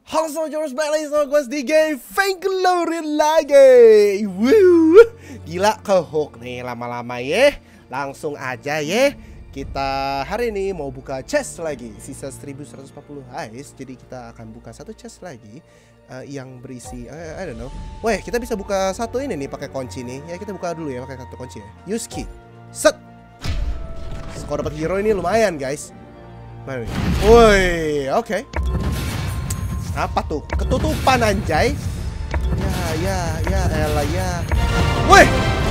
Halo Soldiers, balik lagi sama gue di game Vainglory lagi. Woo. Gila kehook nih lama-lama ya. Langsung aja ya. Kita hari ini mau buka chest lagi. Sisa 1140 guys. Jadi kita akan buka satu chest lagi yang berisi I don't know. Weh, kita bisa buka satu ini nih pakai kunci nih. Ya kita buka dulu ya pakai satu kunci ya. Use key. Set. Kalau dapat hero ini lumayan guys. Mana nih? Woi, oke. Apa tuh? Ketutupan anjay. Ya elah ya. Woi.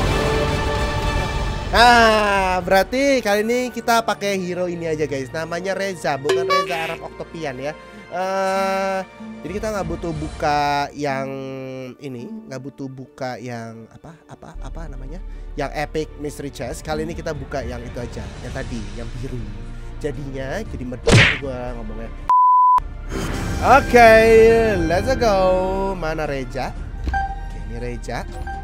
Nah, berarti kali ini kita pakai hero ini aja guys. Namanya Reza, bukan Reza Arab Octopian ya. Jadi kita nggak butuh buka yang ini, nggak butuh buka yang apa namanya? Yang epic mystery chest. Kali ini kita buka yang itu aja, yang tadi, yang biru. Jadinya jadi medok gua ngomongnya. Oke, let's go. Mana Reja? Oke, ini Reja.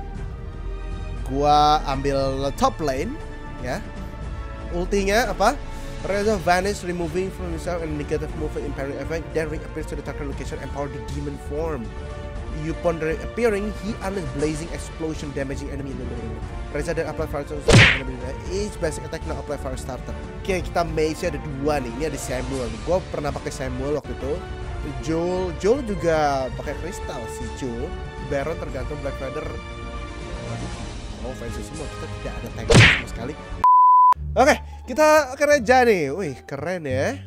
Gua ambil top lane ya. Ultinya apa? Reza vanish, removing from himself and negative movement impairing effect, then reappears to the target location and power the demon form. Upon reappearing, he unleashes blazing explosion damaging enemy. Reza then apply fire to enemy. Each basic attack now apply fire starter. Oke, kita mage ada dua nih. Ini ada Samuel. Gue pernah pakai Samuel waktu itu. Joel juga pakai kristal sih Joel. Baron tergantung Black Feather. Oh fancy semua, kita tidak ada tank sama sekali. Oke, kita ke Reja nih. Wih keren ya,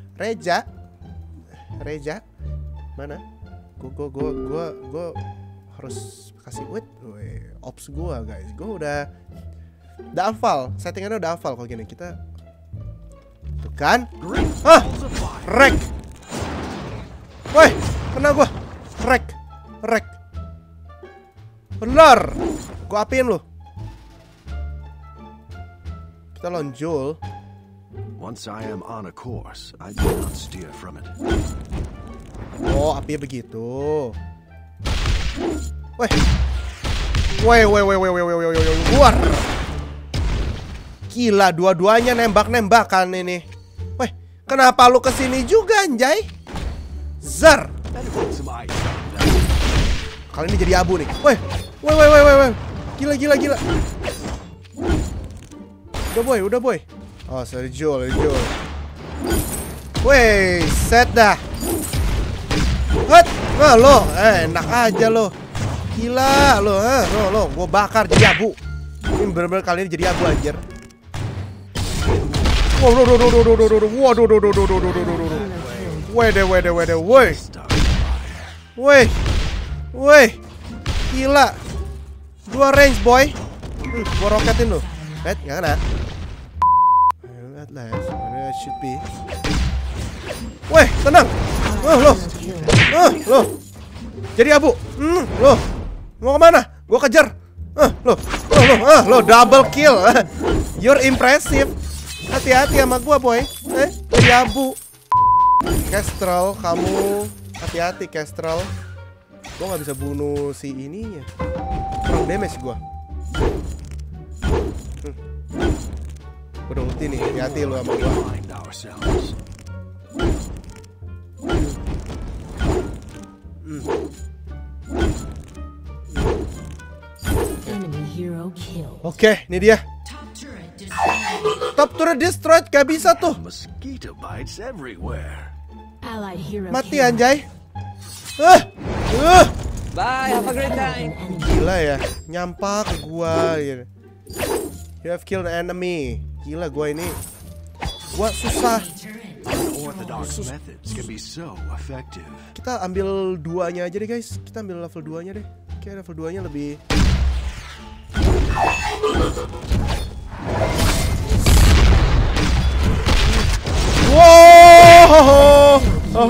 Reja. Mana? Gue harus kasih wait. Ops gue guys, gue udah hafal. Settingannya udah hafal kalau gini. Kita tuh kan? Rek. Woi, kena gua. Rek. Benar. Gua apiin lu. Kita lonjol. Once I am on a course, I do not steer from it. Oh, apinya begitu. Woi. Keluar. Gila, dua-duanya nembak-nembakan ini. Woi, kenapa lu kesini juga anjay? Zar. Kali ini jadi abu nih. Woi. Gila. Udah boy. Oh, sorry Joel. Woi, set dah. Hot. Wah, lo, enak aja lo. Gila lo, lo, gua bakar jadi abu. Ini bener-bener kali ini jadi abu anjir. Waduh. Woi. Gila. Dua range boy. Gua roketin lu. Nggak kena. At last, it should be. Woi, tenang. Lo. Jadi abu. Lo. Mau kemana? Gua kejar. Lo double kill. You're impressive. Hati-hati sama gua boy. Jadi abu. Kestrel, kamu hati-hati Kestrel. Gua nggak bisa bunuh si ininya. Kurang damage gua. Udah ulti nih, hati-hati lu sama gua. Oke, ini dia. Top turret destroyed, gak bisa tuh. Mati anjay. Bye, have a great time. Gila ya, nyampak ke gua gitu. You have killed an enemy. Gila gua ini. Gua susah. Kita ambil duanya aja deh guys. Kita ambil level 2-nya deh. Kayak level 2-nya lebih. Wow.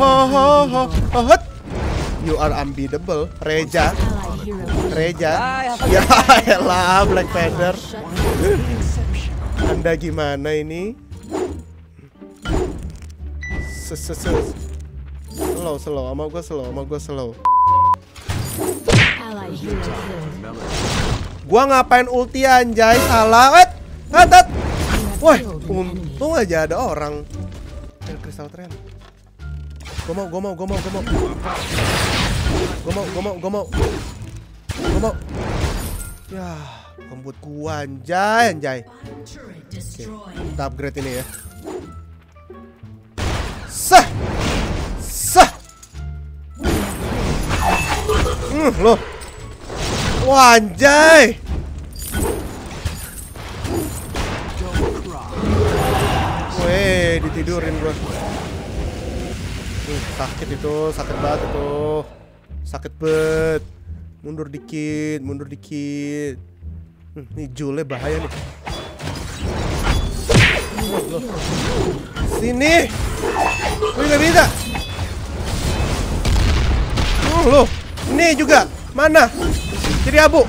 You are unbeatable, Reja. Ya elah Black Panther. Anda gimana ini? Slow sama gue slow. Gua ngapain ulti anjay, salah. Woi, untung aja ada orang. Kristal tren. Ya, bukan buat gua anjay. Oke, kita upgrade ini ya. Sah. Loh. Wah, anjay. Weh, ditidurin gua. Sakit itu, sakit banget itu. Sakit banget. Mundur dikit. Nih Jule bahaya nih. Loh. Sini. Wih, nggak bisa. Loh. Ini juga. Mana? Jadi abu.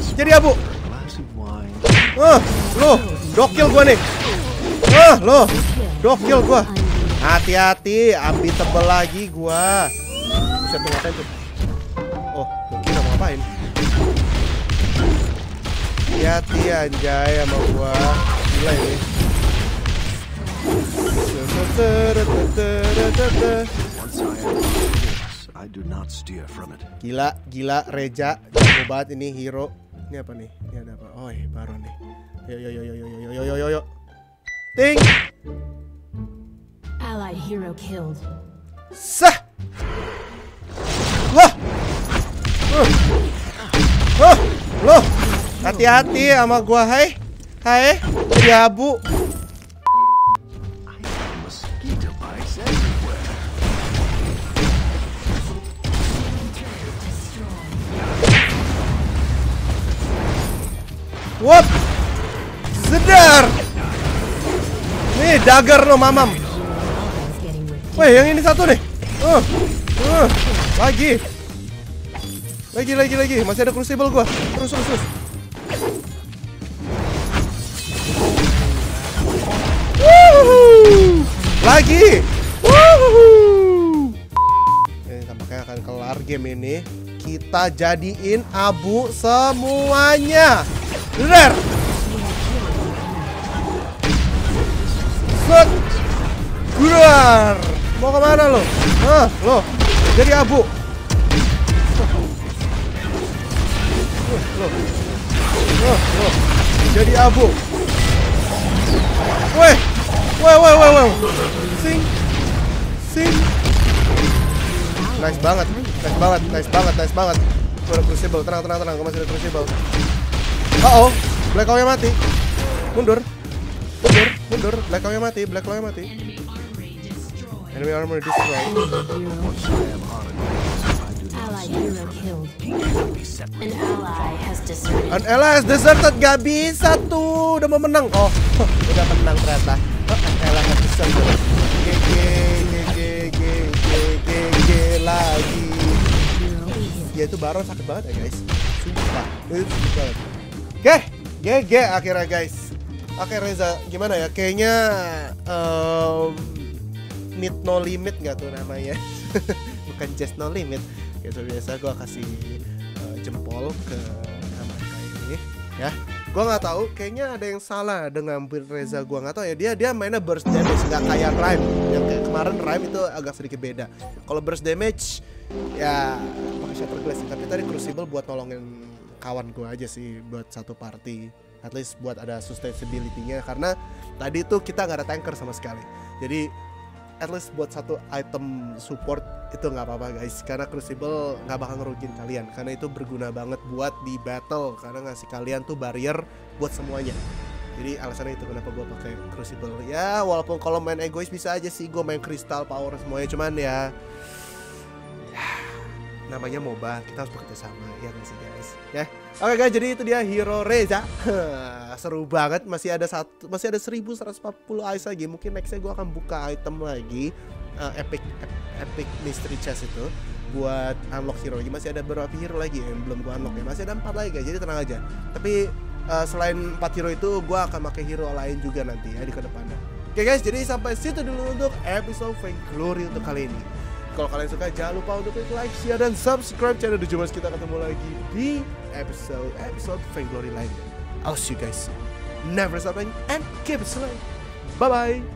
Loh. Dokil gua nih. Loh. Dokil gua. Hati-hati, ambil tebel lagi gua. Bisa tuh ngapain tuh? Oh, mungkin mau ngapain? Hati-hati anjay sama gua. Gila ini. I do not steer from it. Gila Reja, jago banget ini hero. Ini apa nih? Ini ada apa? Oh, baru nih. Yo. Ting. Allied hero killed. Sah. Loh. Loh. Hati-hati sama gua, hai. Jadi abu. Mosquito bites everywhere. Wop. Sedar. Nih dagger lo mamam. Weh, yang ini satu nih. Lagi. Masih ada crucible gua. Terus. Lagi. Tampaknya akan kelar game ini. Kita jadiin abu semuanya. Bener. Set. Gurar. Mau kemana lo? Lo. Jadi abu. Lo. Jadi abu. Weh. Sing. Nice banget. Ada crucible. Tenang. Masih ada crucible. Black Claw-nya mati. Mundur. Black Claw-nya mati. Enemy armor destroyed. Allied hero killed. An ally has deserted. Gak bisa tuh. Udah mau menang. Oh, udah menang ternyata. An ally has deserted. GG lagi. Ya itu Baron sakit banget ya guys. Sumpah. Oke, GG akhirnya guys. Oke Reza, gimana ya? Kayaknya Need No Limit gak tuh namanya? Bukan Just No Limit. Kayak biasa gue kasih jempol ke nama ini ya. Gue nggak tahu, kayaknya ada yang salah dengan Reza. Gue nggak tahu ya, dia mainnya burst damage nggak kayak Rhyme. Yang kayak kemarin Rhyme itu agak sedikit beda. Kalau burst damage ya pakai Shatterglass. Tapi tadi Crucible buat nolongin kawan gue aja sih, buat satu party. At least buat ada sustainability-nya, karena tadi tuh kita nggak ada tanker sama sekali. Jadi at least buat satu item support itu nggak apa-apa guys, karena Crucible nggak bakal ngerugin kalian, karena itu berguna banget buat di battle, karena ngasih kalian tuh barrier buat semuanya. Jadi alasannya itu kenapa gue pakai Crucible. Ya walaupun kalau main egois bisa aja sih gue main Crystal Power semuanya, cuman ya namanya MOBA, kita harus bekerja sama ya kan sih guys ya. Oke guys, jadi itu dia Hero Reza. Seru banget, masih ada 1140 ice lagi. Mungkin nextnya gue akan buka item lagi, epic mystery chest itu buat unlock hero lagi. Masih ada beberapa hero lagi yang belum gue unlock ya, masih ada 4 lagi guys, jadi tenang aja. Tapi selain 4 hero itu gue akan pakai hero lain juga nanti ya di kedepannya. Oke guys, jadi sampai situ dulu untuk episode Vainglory untuk kali ini. Kalau kalian suka jangan lupa untuk like, share, dan subscribe channel Dujumas. Kita ketemu lagi di episode Vainglory lain. I'll see you guys. Never stopping and keep it slaying. Bye bye.